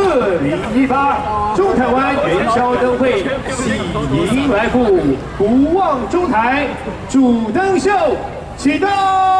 2018中台湾元宵灯会喜迎来赴，不忘中台主灯秀启动。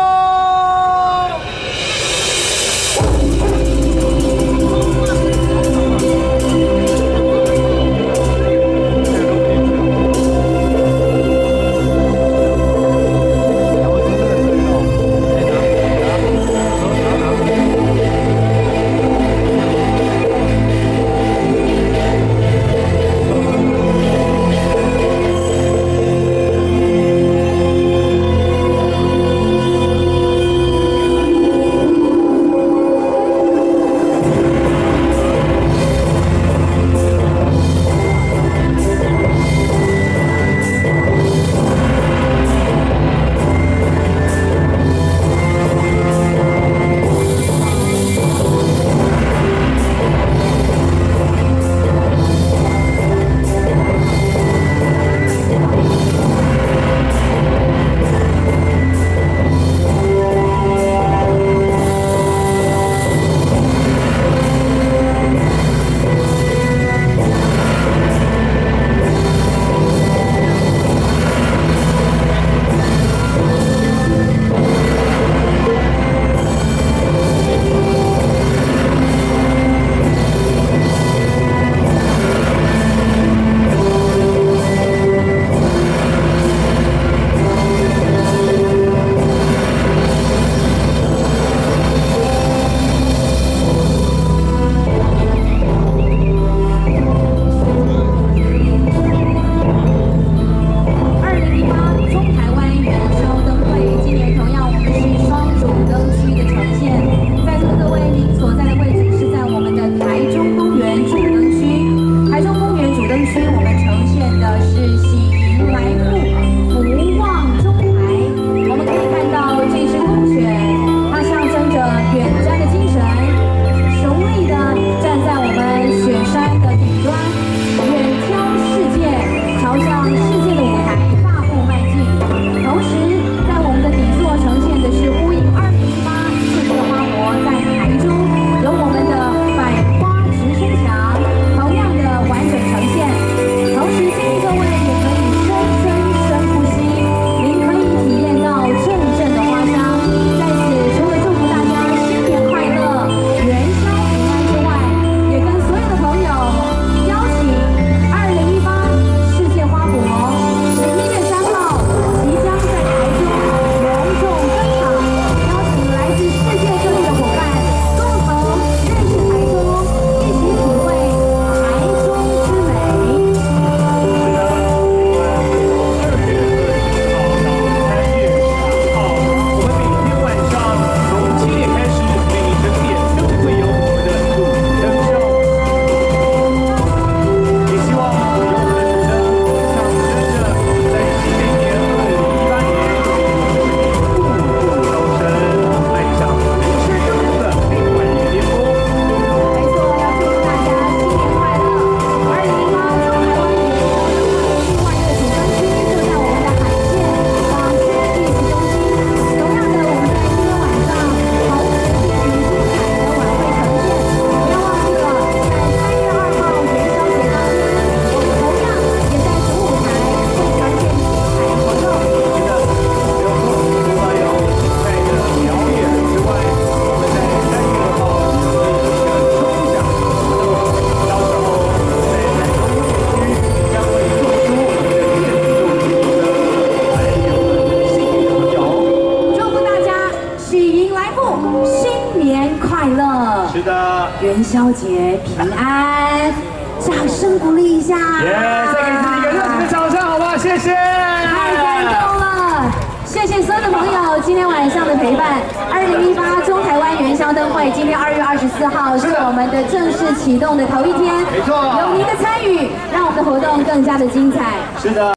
是的， 元宵节平安，掌声鼓励一下。 再给自己一个热情的掌声，好不好？谢谢。 太感动了，谢谢所有的朋友今天晚上的陪伴。2018中台湾元宵灯会，今天2月24号是我们的正式启动的头一天， 没错， 有您的参与，让我们的活动更加的精彩。 是的。